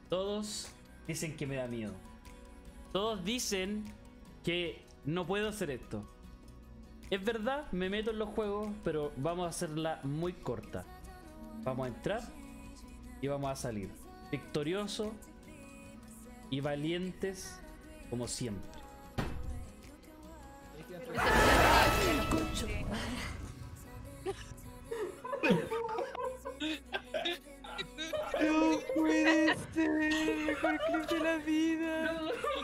Todos dicen que me da miedo. Todos dicen que no puedo hacer esto. Es verdad, me meto en los juegos, pero vamos a hacerla muy corta. Vamos a entrar y vamos a salir victoriosos y valientes como siempre. No puede ser el mejor clip de la vida.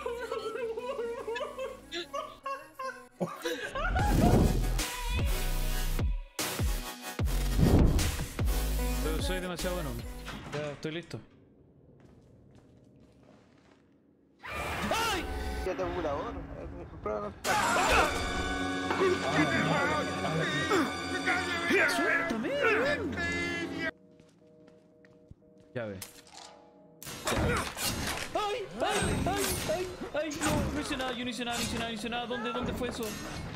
Pero soy demasiado bueno. Ya estoy listo. ¡Ay! Ya te volador. ¡Suéltame! Ya ve. ¡Ay! ¡Ay! ¡Ay! ¡Ay! ¡Ay! No hice nada, yo no hice nada, no hice nada, no hice nada. ¿Dónde fue eso?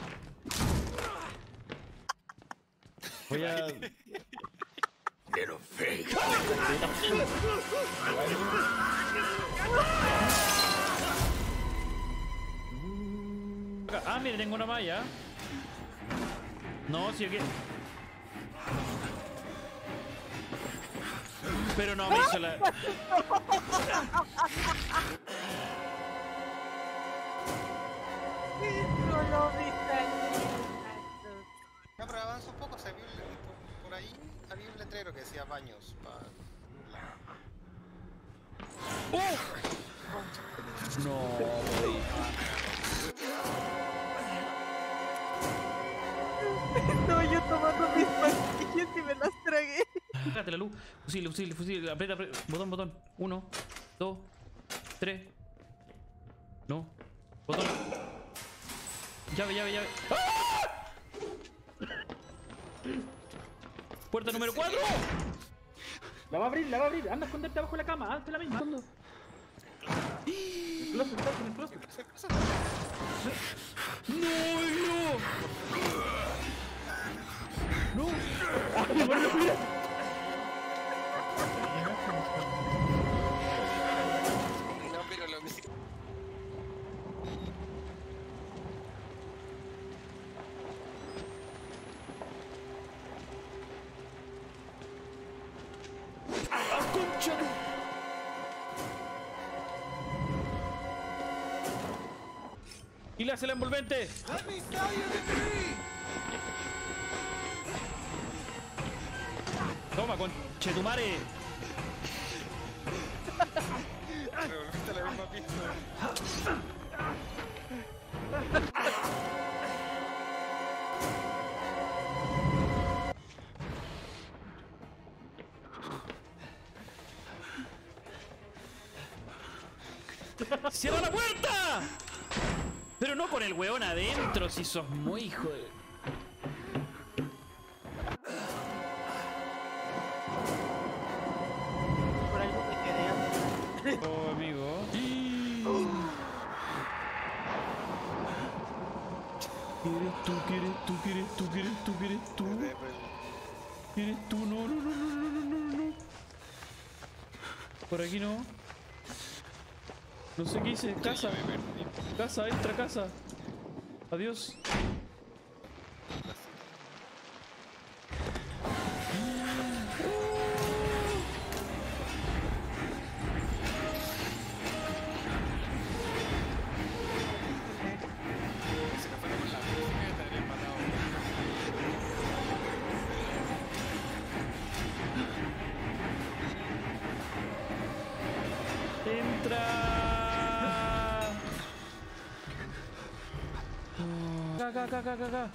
Voy a... Little fake. Ah, mire, tengo una malla. No, sí, aquí. Pero no me hizo la... No lo viste. Ya, pero avanza un poco, se vio por ahí había un letrero que decía baños para... No, güey. No, yo tomando mis pastillas y me las tragué. Bájate la luz. Fusil. Aprieta. Botón. 1, 2, 3. No. Botón. Llave. ¡Ah! Puerta número 4. La va a abrir. Anda a esconderte abajo de la cama. Hazte la misma. ¿Dónde? En el closet. No. No, pero lo que sí... ¡Ah, concha! Y le hace la envolvente. Toma, conchetumare. Revolviste la misma pista. ¡Cierra la puerta! Pero no con el weón adentro, si sos muy hijo de... Por algo me quedé. Oh, amigo. ¿Quieres tú? No. Por aquí no. No sé qué hice. Casa, entra casa. Adiós. Se me fue con la música y te habría matado. Entra. Acá.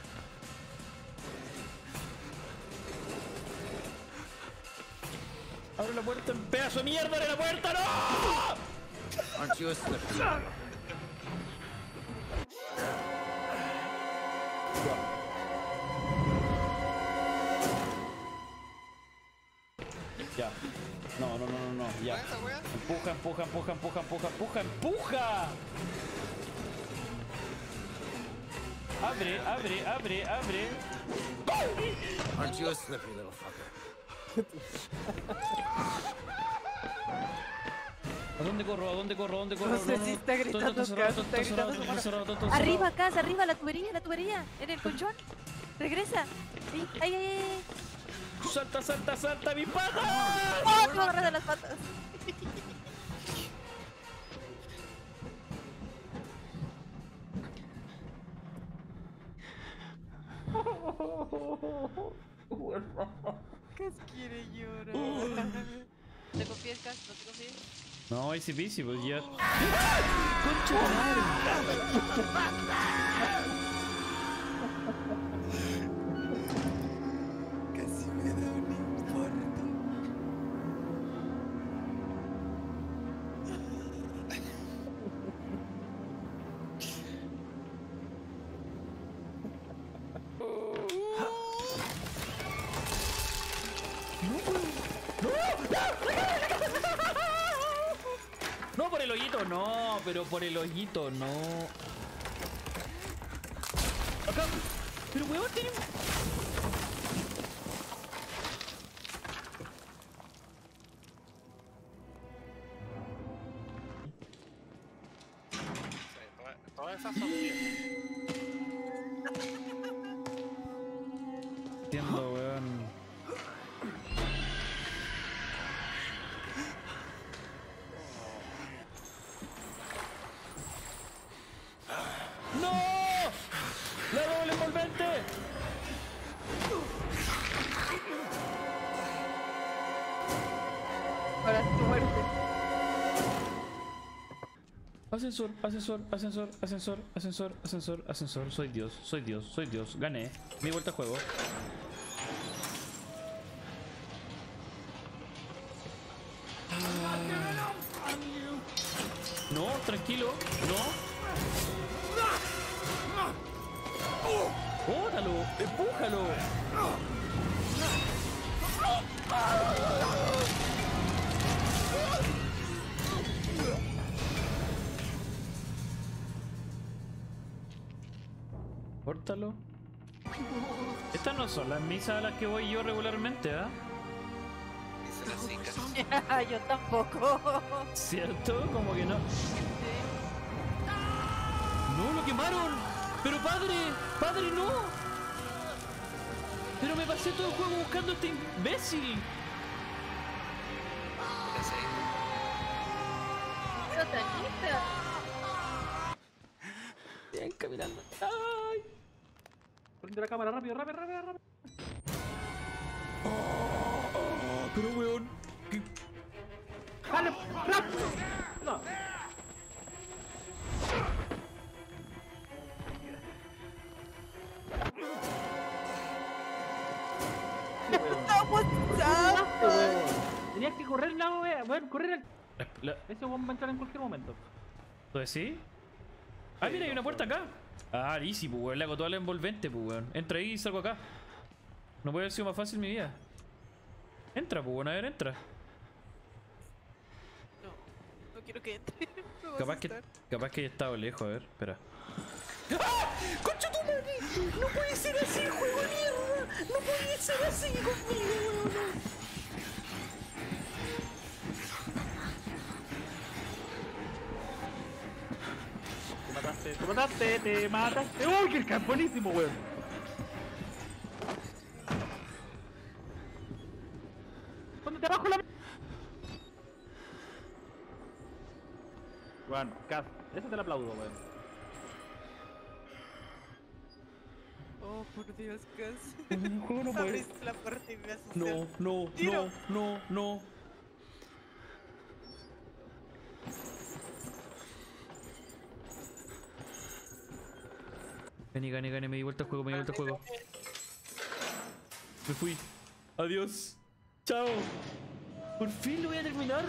Abre la puerta, en pedazo de mierda, abre la puerta, no. Aren't you a slippery? Ya. No, ya. ¿Esa wea? Empuja. Abre. Aren't you a slippery little fucker? ¿A dónde corro? ¿A dónde corro? ¿A dónde corro? No sé si está gritando Todo cerrado, Cas, todo está cerrado, gritando todo su cerrado, todo cerrado. Arriba, Cas, arriba, la tubería, en el colchón. Regresa. Ahí, ay, ay, ay. ¡Salta, salta, salta, mi pata! ¡Oh, te agarras de las patas! Cas quiere llorar. ¿Te confías, Cas? ¿No te confías? No, easy peasy, pues ya. Casi me da un infarto. No, por el hoyito, no, pero por el hoyito, no. Acá, pero weón, tenemos. Todas esas son bien. Entiendo, weón. ¡No! ¡La doble envolvente! Ahora es tu muerte. Ascensor, ascensor, ascensor, ascensor, ascensor, ascensor, ascensor. Soy Dios, soy Dios, soy Dios. Gané. Mi vuelta a juego. No, tranquilo, no. ¡Bótalo! ¡Empújalo! Córtalo. Estas no son las misas a las que voy yo regularmente, ¿ah? Dice la chica. Yo tampoco. ¿Cierto? Como que no. ¡No, lo quemaron! ¡Pero padre! ¡Padre, no! ¡Pero me pasé todo el juego buscando a este imbécil! Satanita. Bien, caminando. ¡Ay! Prende la cámara, rápido, rápido, rápido, rápido. Pero weón. ¡Dale! ¡Rápido! No. Estamos santos. Tenías que correr la wea, weón, correr al... Ese weón va a entrar en cualquier momento. ¿Tú decís? Ah, mira, hay una puerta acá. Ah, easy, pues weón. Le hago toda la envolvente, pues weón. Entra ahí y salgo acá. No puede haber sido más fácil mi vida. Entra, pues weón, a ver, entra. No quiero que entre. Me voy a Capaz que asustar. haya estado lejos, a ver, espera. ¡Ah! ¡Concha tu madre! ¡No puede ser así, juego de mierda! ¡No puede ser así conmigo, weón! Te mataste, te mataste. ¡Uy, qué es buenísimo, weón! ¡Póndete abajo la... Bueno, Cas, eso te lo aplaudo, weón. Oh, por Dios, Cas. El juego no puede. Abriste la puerta y me asusté. No, no, Tiro. no, no, no. Gane, me di vuelta al juego, me di vuelta al juego. Me fui. Adiós. Chao. Por fin lo voy a terminar.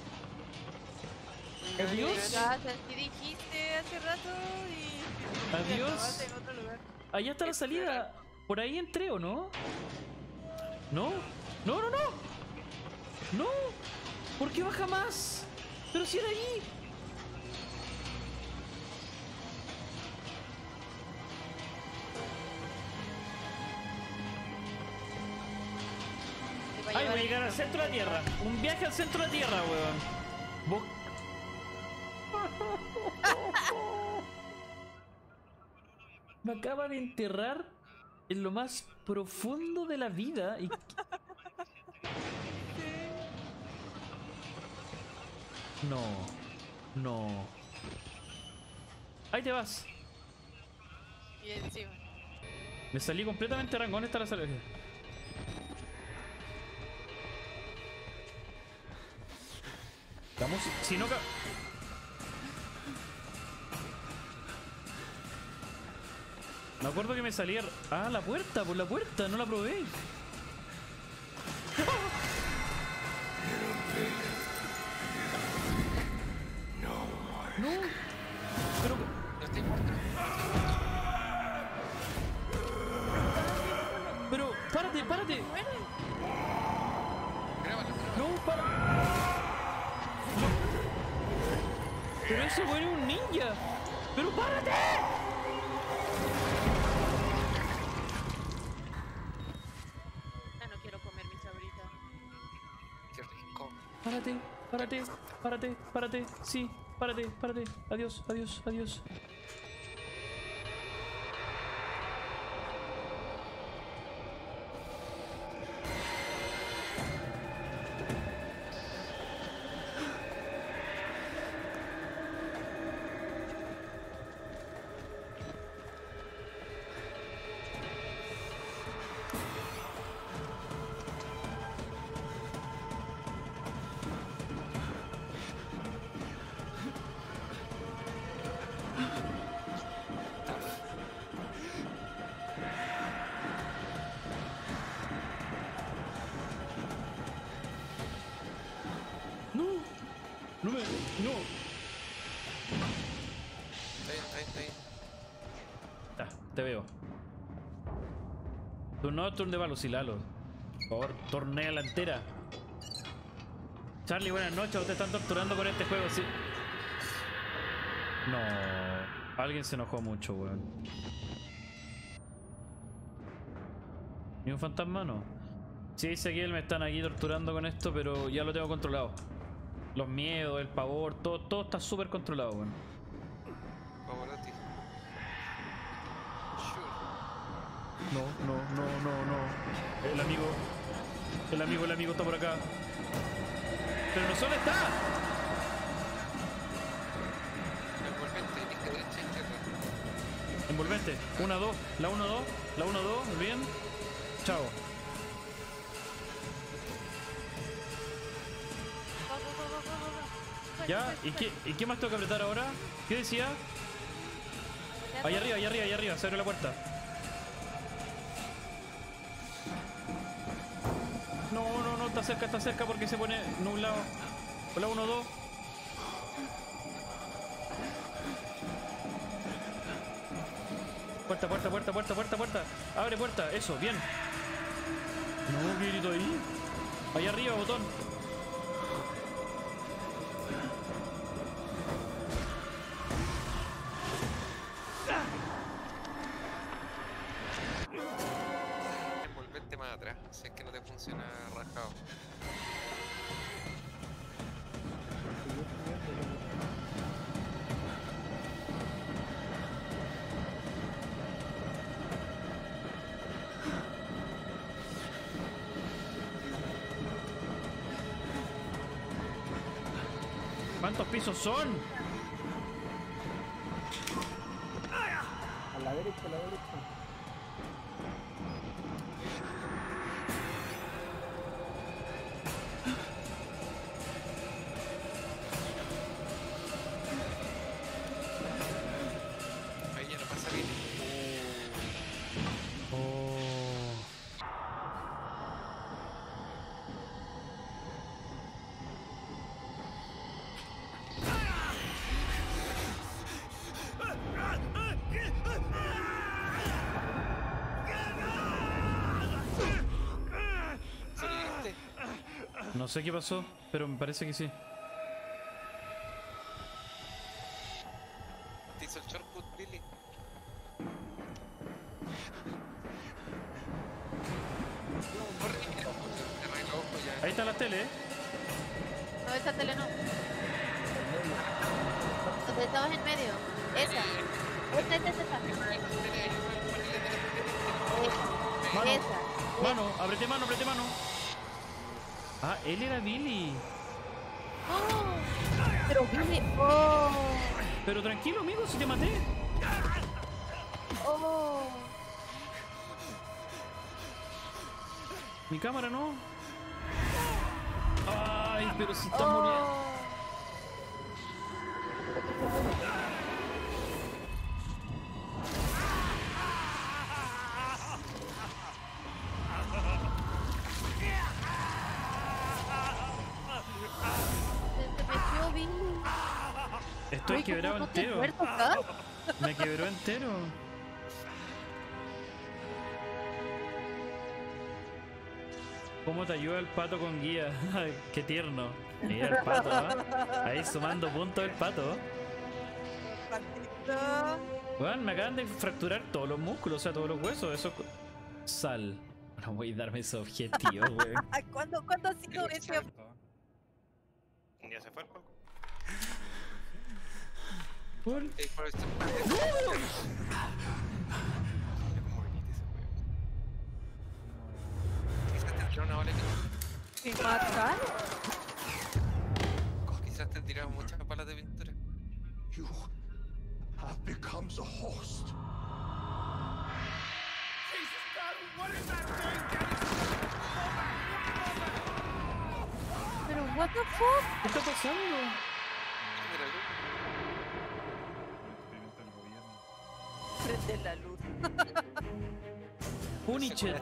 Adiós. Cas, así dijiste hace rato y... Adiós. acabaste en otro lugar. Allá está la salida. Por ahí entré, ¿o no? ¿No? ¡No, no, no! ¡No! ¿Por qué baja más? ¡Pero si era ahí! Te va a ¡Ay, voy a llevar llegar al centro de la Tierra! ¡Un viaje al centro de la Tierra, weón! Me acaba de enterrar en lo más profundo de la vida y... No. No. Ahí te vas. Y encima. Me salí completamente rangón. Esta la salida. Vamos, si no... Me acuerdo que me salía... Ah, la puerta, por la puerta, no la probé. No. Pero... No estoy muerto. Pero, párate, párate. Grábalo. No, para. No. Pero ese güey es un ninja. Pero párate. Ya no quiero comer mi sabrita. Qué rico. Párate, párate, párate, párate. Sí, párate, párate. Adiós, adiós, adiós. No, no me. No. Está bien. Ah, te veo. Turno turno de balos y Lalo. Por favor, tornea la entera. Charlie, buenas noches. ¿Ustedes están torturando con este juego? Sí. No. Alguien se enojó mucho, weón. ¿Ni un fantasma? No. Sí, dice que él me están aquí torturando con esto, pero ya lo tengo controlado. Los miedos, el pavor, todo está súper controlado, weón. Pavarotti. Sure. No. El amigo está por acá. Pero no solo está. Envolvente, disque derecha, izquierda. Envolvente. 1, 2. La 1, 2. La 1, 2. Bien. Chao. Go, go, go, go, go, go. ¿Ya? ¿Y qué más tengo que apretar ahora? ¿Qué decía? Ahí arriba. Se abre la puerta. No. Está cerca porque se pone nublado. Hola, 1, 2. Puerta. Abre puerta. Eso, bien. No, ¿qué grito ahí? Ahí arriba, botón. Envolvente más atrás. Si es que no te funciona rajado. ¿Cuántos pisos son? A la derecha. Ahí ya no pasa bien. Oh. ¿Sobreviviste? No sé qué pasó, pero me parece que sí. ¿Te hizo el shortcut, Billy? Corre, mira, te arranca ojo ya. Ahí está la tele, ¿eh? No, esa tele no. Donde estabas en medio. Esa. Esta. Mano, Esa. mano, apreté mano, apreté mano. Ah, él era Billy. Oh, pero Billy. Oh. Pero tranquilo, amigo, si te maté. Oh. Mi cámara no. Ay, pero si está Oh. muriendo. Se metió Billy. Estoy Uy, quebrado ¿cómo no te has entero. muerto acá? Me quebró entero. ¿Cómo te ayuda el pato con guía? Ay, qué tierno. Mira el pato, ¿ah? Ahí sumando puntos el pato. Patito. Bueno, me acaban de fracturar todos los músculos, o sea, todos los huesos. Eso. Sal. No voy a darme ese objetivo, güey. Ay, ¿Cuándo ha sido ese? Ya se fue el juego. Por- Por esto. ¿Cómo viniste ese juego? Quizás te tiraron una bala que ¿Me mataron? quizás te tiraron muchas balas de pintura. You have become the host. Pero what the fuck? ¿Qué está pasando? Mira, Prende la luz. Punisher.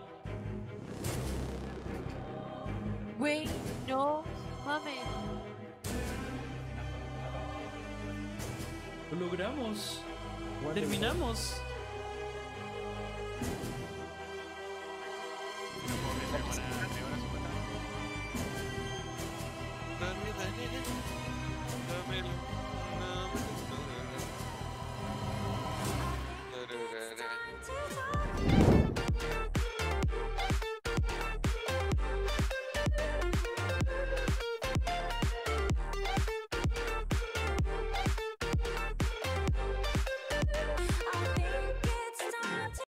Güey, no mames. Lo logramos. Terminamos.